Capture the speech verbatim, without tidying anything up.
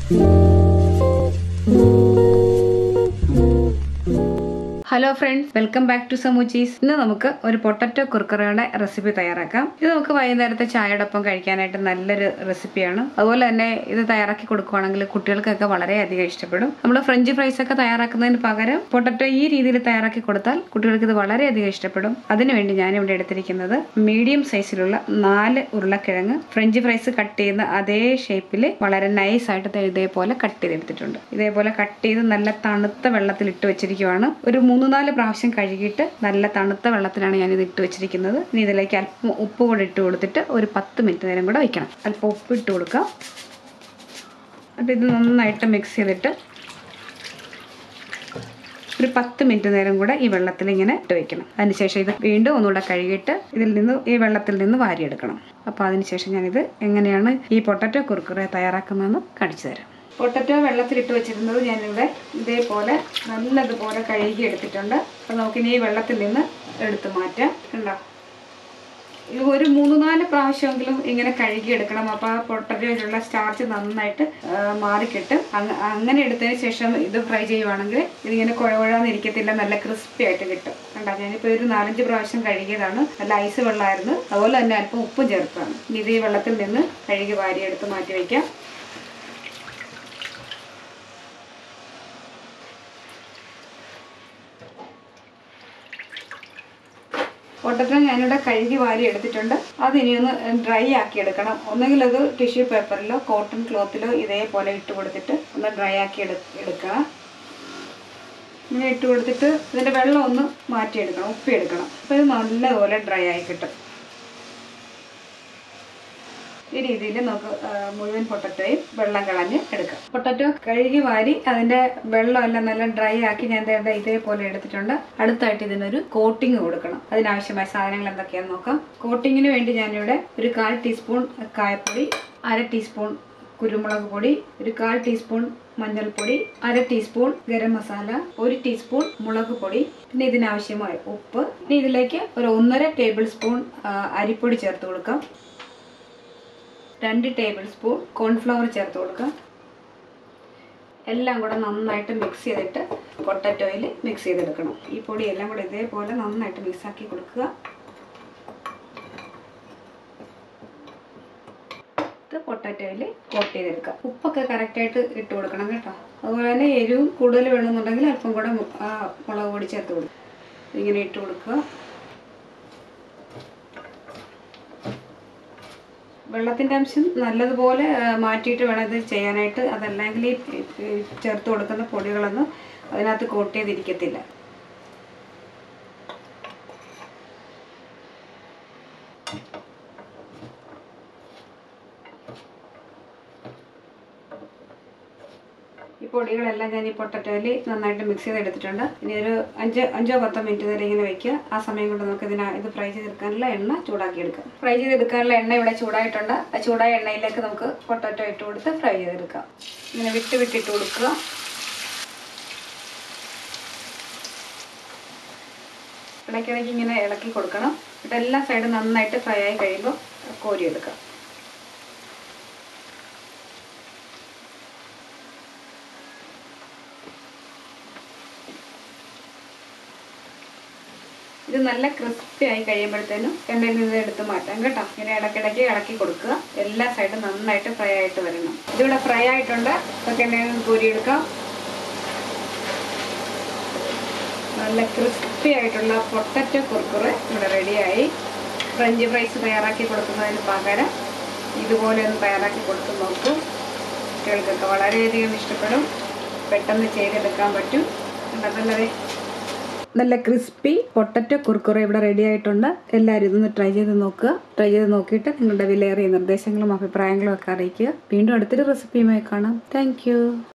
Hello friends, welcome back to സമൂച്ചീസ്. ഇന്ന് നമുക്ക് ഒരു പൊട്ടറ്റോ കുർക്കുറയുടെ റെസിപ്പി തയ്യാറാക്കാം. ഇത് നമുക്ക് വൈകുന്നേരത്തെ ചായയോടൊപ്പം കഴിക്കാനായിട്ട് നല്ലൊരു റെസിപ്പിയാണ്. അതുപോലെ തന്നെ ഇത് തയ്യാറാക്കി കൊടുക്കുകയാണെങ്കിൽ കുട്ടികൾക്കൊക്കെ വളരെയധികം ഇഷ്ടപ്പെടും. നമ്മൾ ഫ്രഞ്ച് ഫ്രൈസ് ഒക്കെ തയ്യാറാക്കുന്നതിന് പകരം പൊട്ടറ്റോ ഈ രീതിയിൽ തയ്യാറാക്കി കൊടുത്താൽ കുട്ടികൾക്ക് ഇത് വളരെയധികം ഇഷ്ടപ്പെടും. അതിനുവേണ്ടി ഞാനിവിടെ എടുത്തിരിക്കുന്നത് മീഡിയം സൈസിലുള്ള നാല് ഉരുളക്കിഴങ്ങ് ഫ്രഞ്ച് ഫ്രൈസ് കട്ട് ചെയ്യുന്ന അതേ ഷേപ്പിൽ വളരെ നൈസായിട്ട് ഇതേപോലെ കട്ട് ചെയ്തെടുത്തിട്ടുണ്ട്. ഇതേപോലെ കട്ട് ചെയ്ത് നല്ല തണുത്ത വെള്ളത്തിൽ ഇട്ട് വെച്ചിരിക്കുവാണ്. ഒരു മൂന്ന് നാല് പ്രാവശ്യം കഴുകിയിട്ട് നല്ല തണുത്ത വെള്ളത്തിലാണ് ഞാനിത് ഇട്ട് വെച്ചിരിക്കുന്നത്. ഇനി ഇതിലേക്ക് അല്പം ഉപ്പ് കൂടെ ഇട്ട് കൊടുത്തിട്ട് ഒരു പത്ത് മിനിറ്റ് നേരം കൂടെ വയ്ക്കണം. അല്പം ഉപ്പ് ഇട്ട് കൊടുക്കാം. എന്നിട്ട് ഇത് നന്നായിട്ട് മിക്സ് ചെയ്തിട്ട് ഒരു പത്ത് മിനിറ്റ് നേരം കൂടെ ഈ വെള്ളത്തിൽ ഇങ്ങനെ ഇട്ട് വെക്കണം. അതിനുശേഷം ഇത് വീണ്ടും ഒന്നുകൂടെ കഴുകിയിട്ട് ഇതിൽ നിന്ന് ഈ വെള്ളത്തിൽ നിന്ന് വാരിയെടുക്കണം. അപ്പോൾ അതിനുശേഷം ഞാനിത് എങ്ങനെയാണ് ഈ പൊട്ടറ്റോ കുർക്കുറെ തയ്യാറാക്കുന്നതെന്ന് കാണിച്ചു തരാം. പൊട്ടറ്റോ വെള്ളത്തിലിട്ട് വെച്ചിരുന്നത് ഞാനിവിടെ ഇതേപോലെ നല്ലതുപോലെ കഴുകി എടുത്തിട്ടുണ്ട്. അപ്പോൾ നമുക്കിനി ഈ വെള്ളത്തിൽ നിന്ന് എടുത്ത് മാറ്റാം. കണ്ടോ, ഇത് ഒരു മൂന്ന് നാല് പ്രാവശ്യമെങ്കിലും ഇങ്ങനെ കഴുകി എടുക്കണം. അപ്പോൾ ആ പൊട്ടറ്റോയിലുള്ള സ്റ്റാർച്ച് നന്നായിട്ട് മാറിക്കിട്ടും. അങ്ങനെ എടുത്തതിന് ശേഷം ഇത് ഫ്രൈ ചെയ്യുവാണെങ്കിൽ ഇതിങ്ങനെ കുഴകുഴാന്നിരിക്കത്തില്ല, നല്ല ക്രിസ്പി ആയിട്ട് കിട്ടും. കണ്ടോ, ഞാനിപ്പോൾ ഒരു നാലഞ്ച് പ്രാവശ്യം കഴുകിയതാണ്. നല്ല ഐസ് വെള്ളമായിരുന്നു. അതുപോലെ തന്നെ അല്പം ഉപ്പും ചേർത്താണ്. ഇനി ഇത് ഈ വെള്ളത്തിൽ നിന്ന് കഴുകി വാരിയെടുത്ത് മാറ്റി വയ്ക്കാം. പൊട്ടറ്റോ ഞാനിവിടെ കഴുകി വാരി എടുത്തിട്ടുണ്ട്. അത് ഇനി ഒന്ന് ഡ്രൈ ആക്കി എടുക്കണം. ഒന്നെങ്കിൽ അത് ടിഷ്യൂ പേപ്പറിലോ കോട്ടൺ ക്ലോത്തിലോ ഇതേപോലെ ഇട്ട് കൊടുത്തിട്ട് ഒന്ന് ഡ്രൈ ആക്കി എടു എടുക്കണം ഇങ്ങനെ ഇട്ട് കൊടുത്തിട്ട് ഇതിൻ്റെ വെള്ളം ഒന്ന് മാറ്റിയെടുക്കണം, ഉപ്പിയെടുക്കണം. അപ്പോൾ ഇത് നല്ലതുപോലെ ഡ്രൈ ആയി കിട്ടും. ഈ രീതിയിൽ നമുക്ക് മുഴുവൻ പൊട്ടറ്റോയും വെള്ളം കളഞ്ഞ് എടുക്കാം. പൊട്ടറ്റോ കഴുകി വാരി അതിൻ്റെ വെള്ളമെല്ലാം നല്ല ഡ്രൈ ആക്കി ഞാൻ ഇതേപോലെ എടുത്തിട്ടുണ്ട്. അടുത്തായിട്ട് ഇതിനൊരു കോട്ടിങ് കൊടുക്കണം. അതിനാവശ്യമായ സാധനങ്ങൾ എന്തൊക്കെയാണെന്ന് നോക്കാം. കോട്ടിങ്ങിന് വേണ്ടി ഞാനിവിടെ ഒരു കാൽ ടീസ്പൂൺ കായപ്പൊടി, അര ടീസ്പൂൺ കുരുമുളക് പൊടി, ഒരു കാൽ ടീസ്പൂൺ മഞ്ഞൾപ്പൊടി, അര ടീസ്പൂൺ ഗരം മസാല, ഒരു ടീസ്പൂൺ മുളക് പൊടി, പിന്നെ ഇതിനാവശ്യമായ ഉപ്പ്. ഇനി ഇതിലേക്ക് ഒരു ഒന്നര ടേബിൾ സ്പൂൺ അരിപ്പൊടി ചേർത്ത് കൊടുക്കാം. രണ്ട് ടേബിൾ സ്പൂൺ കോൺഫ്ലവർ ചേർത്ത് കൊടുക്കാം. എല്ലാം കൂടെ നന്നായിട്ട് മിക്സ് ചെയ്തിട്ട് പൊട്ടറ്റോയിൽ മിക്സ് ചെയ്തെടുക്കണം. ഈ പൊടി എല്ലാം കൂടെ ഇതേപോലെ നന്നായിട്ട് മിക്സാക്കി കൊടുക്കുക. ഇത് പൊട്ടറ്റോയിൽ കോട്ട് ചെയ്തെടുക്കുക. ഉപ്പൊക്കെ കറക്റ്റായിട്ട് ഇട്ട് കൊടുക്കണം കേട്ടോ. അതുപോലെ തന്നെ എരിവും കൂടുതൽ വേണമെന്നുണ്ടെങ്കിൽ അല്പം കൂടെ മുളക് പൊടി ചേർത്ത് കൊടുക്കുക. ഇങ്ങനെ ഇട്ട് കൊടുക്കുക. വെള്ളത്തിൻ്റെ അംശം നല്ലതുപോലെ മാറ്റിയിട്ട് വേണം ഇത് ചെയ്യാനായിട്ട്. അതല്ലെങ്കിൽ ഈ ചേർത്ത് കൊടുക്കുന്ന പൊടികളൊന്നും അതിനകത്ത് കോട്ട് ചെയ്തിരിക്കത്തില്ല. ഈ പൊടികളെല്ലാം ഞാൻ ഈ പൊട്ടറ്റോയിൽ നന്നായിട്ട് മിക്സ് ചെയ്തെടുത്തിട്ടുണ്ട്. ഇനി ഒരു അഞ്ച് അഞ്ചോ പത്തോ മിനിറ്റ് നേരം ഇങ്ങനെ വെക്കുക. ആ സമയം കൊണ്ട് നമുക്ക് ഇതിന് ഇത് ഫ്രൈ ചെയ്തെടുക്കാനുള്ള എണ്ണ ചൂടാക്കിയെടുക്കാം. ഫ്രൈ ചെയ്തെടുക്കാനുള്ള എണ്ണ ഇവിടെ ചൂടായിട്ടുണ്ട്. ആ ചൂടായ എണ്ണയിലേക്ക് നമുക്ക് പൊട്ടറ്റോ ഇട്ട് കൊടുത്ത് ഫ്രൈ ചെയ്തെടുക്കാം. ഇങ്ങനെ വിട്ട് വിട്ടിട്ട് കൊടുക്കുക. ഇടയ്ക്കിടയ്ക്ക് ഇങ്ങനെ ഇളക്കി കൊടുക്കണം. ഇവിടെ എല്ലാ സൈഡും നന്നായിട്ട് ഫ്രൈ ആയി കഴിയുമ്പോൾ കോരിയെടുക്കാം. ഇത് നല്ല ക്രിസ്പി ആയി കഴിയുമ്പോഴത്തേനും എണ്ണയിൽ നിന്ന് എടുത്ത് മാറ്റാം കേട്ടോ. ഇങ്ങനെ ഇടയ്ക്കിടയ്ക്ക് ഇളക്കി കൊടുക്കുക. എല്ലാ സൈഡും നന്നായിട്ട് ഫ്രൈ ആയിട്ട് വരണം. ഇതിവിടെ ഫ്രൈ ആയിട്ടുണ്ട്. ഇതൊക്കെ എണ്ണയിൽ നിന്ന് കോരിയെടുക്കാം. നല്ല ക്രിസ്പി ആയിട്ടുള്ള പൊട്ടറ്റോ കുർക്കുറെ ഇവിടെ റെഡിയായി. ഫ്രഞ്ച് ഫ്രൈസ് തയ്യാറാക്കി കൊടുക്കുന്നതിന് പകരം ഇതുപോലെ ഒന്ന് തയ്യാറാക്കി കൊടുത്ത് നോക്കൂ. കുട്ടികൾക്കൊക്കെ വളരെയധികം ഇഷ്ടപ്പെടും. പെട്ടെന്ന് ചെയ്തെടുക്കാൻ പറ്റും. നല്ലത് നല്ല ക്രിസ്പി പൊട്ടറ്റോ കുർക്കുറെ ഇവിടെ റെഡി ആയിട്ടുണ്ട്. എല്ലാവരും ഇതൊന്ന് ട്രൈ ചെയ്ത് നോക്കുക. ട്രൈ ചെയ്ത് നോക്കിയിട്ട് നിങ്ങളുടെ വിലയേറിയ നിർദ്ദേശങ്ങളും അഭിപ്രായങ്ങളും ഒക്കെ അറിയിക്കുക. വീണ്ടും അടുത്തൊരു റെസിപ്പിയുമായി കാണാം. താങ്ക്